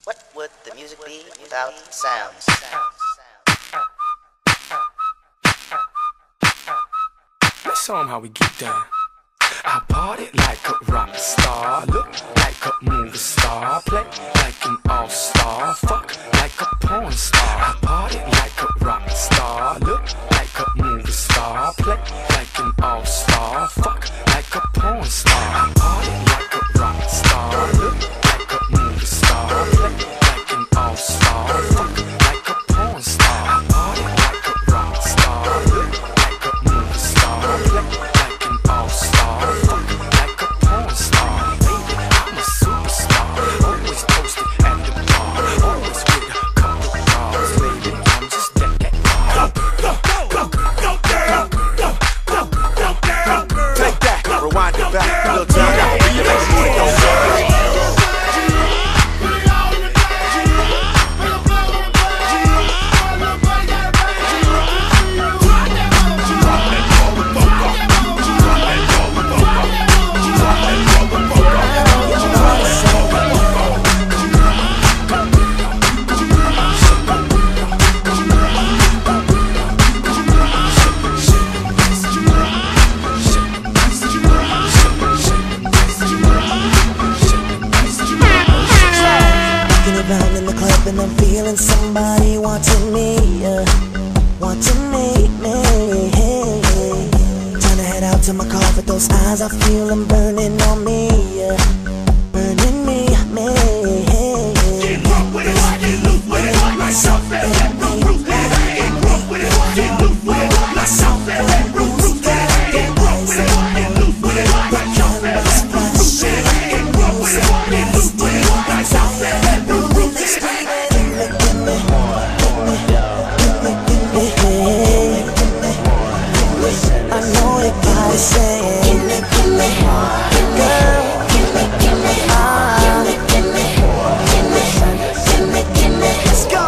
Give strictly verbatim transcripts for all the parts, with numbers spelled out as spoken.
What would the music be without sounds? Let's show 'em how we get down. I party like a rock star, look like a movie star, play like an all-star, fuck like a porn star. I party like a rock star, look like a movie star, play like an all-star, fuck like a porn star. I party like a rock star, look like a movie star, play like an all-star, fuck like a porn star. I party like a rock star, look like a movie star, play like an all-star, fuck like a porn star. Baby, I'm a superstar, always posted at the bar, always with a couple bras. Baby, I'm just that that bar. Go, go, go, go, girl, go, go, go, girl. Take that, rewind it back, Lil Jon. Around in the club and I'm feeling somebody wanting me, uh, wanting me, me. Trying to head out to my car, but those eyes I feel them burning on me, uh, burning me, me. Get drunk with it, get loose with it, like South and that roof, get drunk with it, get loose with it, like South and that roof, get drunk with it, get loose with it, like South and that roof, get drunk with it, get loose with it, like South and that roof. I know it gotta say, gimme, gimme, girl, gimme, gimme, ah, gimme, gimme, gimme, gimme, let's go.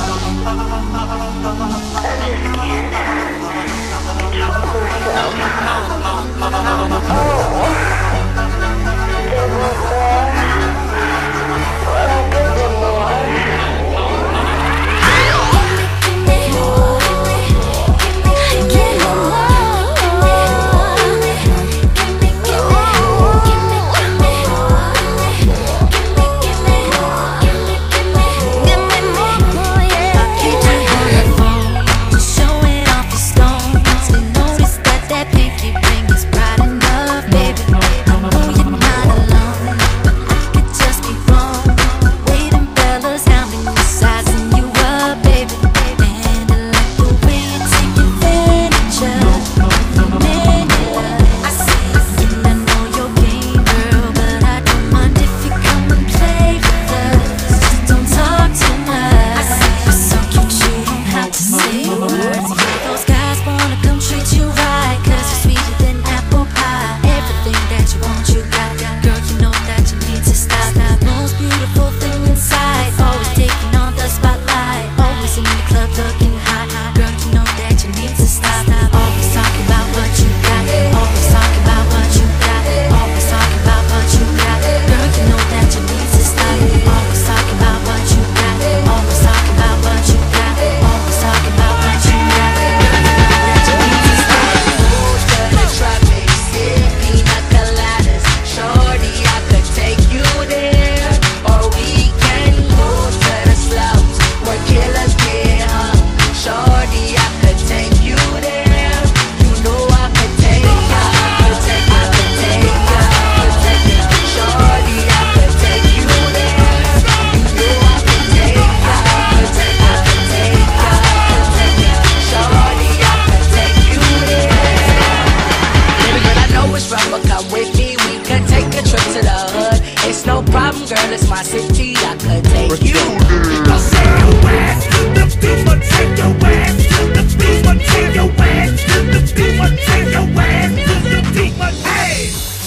No problem, girl, it's my city, I could take you. I'll take your ass to the beat, I'll take your ass to the beat, I'll take your ass to the beat, I'll take your ass to the beat, hey!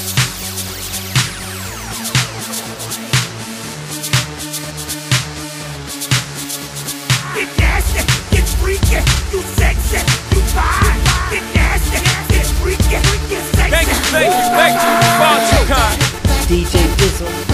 Get nasty, get freaky, you sexy, you fine. Get nasty, get freaky, get sexy. Thank you, thank you, thank you, far too kind. D J Dizzle.